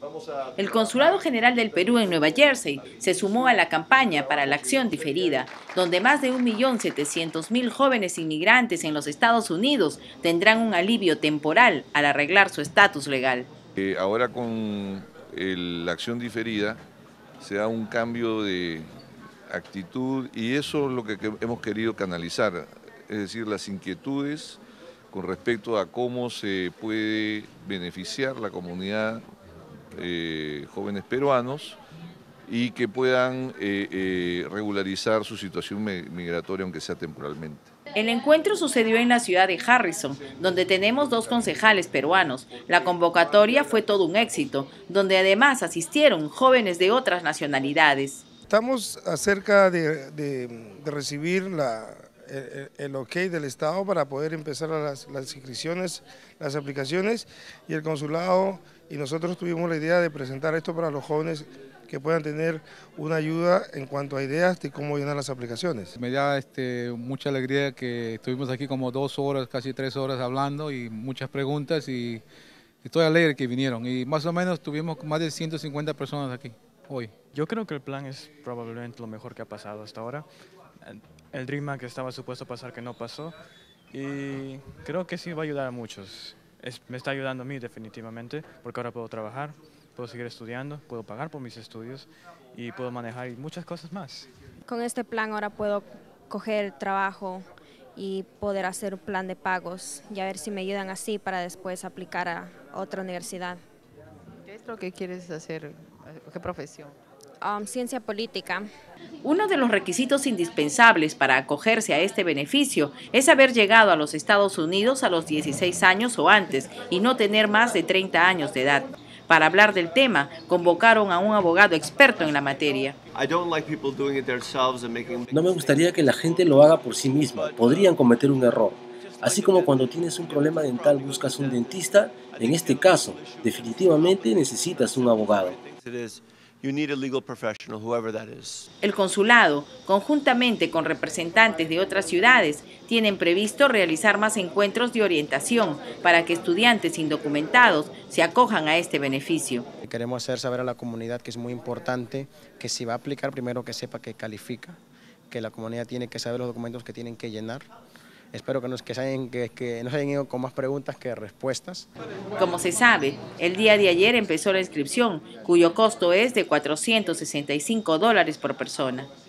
El Consulado General del Perú en Nueva Jersey se sumó a la campaña para la acción diferida, donde más de 1.700.000 jóvenes inmigrantes en los Estados Unidos tendrán un alivio temporal al arreglar su estatus legal. Ahora con la acción diferida se da un cambio de actitud y eso es lo que hemos querido canalizar, es decir, las inquietudes con respecto a cómo se puede beneficiar la comunidad jóvenes peruanos y que puedan regularizar su situación migratoria, aunque sea temporalmente. El encuentro sucedió en la ciudad de Harrison, donde tenemos 2 concejales peruanos. La convocatoria fue todo un éxito, donde además asistieron jóvenes de otras nacionalidades. Estamos acerca de recibir el ok del Estado para poder empezar las inscripciones, las aplicaciones, y el consulado y nosotros tuvimos la idea de presentar esto para los jóvenes que puedan tener una ayuda en cuanto a ideas de cómo llenar las aplicaciones. Me da mucha alegría que estuvimos aquí como 2 horas, casi 3 horas hablando y muchas preguntas y estoy alegre que vinieron y más o menos tuvimos más de 150 personas aquí hoy. Yo creo que el plan es probablemente lo mejor que ha pasado hasta ahora. El Dream Act que estaba supuesto a pasar que no pasó y creo que sí va a ayudar a muchos. Me está ayudando a mí definitivamente porque ahora puedo trabajar, puedo seguir estudiando, puedo pagar por mis estudios y puedo manejar muchas cosas más. Con este plan ahora puedo coger trabajo y poder hacer un plan de pagos y a ver si me ayudan así para después aplicar a otra universidad. ¿Qué es lo que quieres hacer? ¿Qué profesión? Ciencia política. Uno de los requisitos indispensables para acogerse a este beneficio es haber llegado a los Estados Unidos a los 16 años o antes y no tener más de 30 años de edad. Para hablar del tema, convocaron a un abogado experto en la materia. No me gustaría que la gente lo haga por sí misma, podrían cometer un error. Así como cuando tienes un problema dental buscas un dentista, en este caso, definitivamente necesitas un abogado. El consulado, conjuntamente con representantes de otras ciudades, tienen previsto realizar más encuentros de orientación para que estudiantes indocumentados se acojan a este beneficio. Queremos hacer saber a la comunidad que es muy importante que si va a aplicar, primero que sepa que califica, que la comunidad tiene que saber los documentos que tienen que llenar. Espero que no se hayan ido con más preguntas que respuestas. Como se sabe, el día de ayer empezó la inscripción, cuyo costo es de $465 por persona.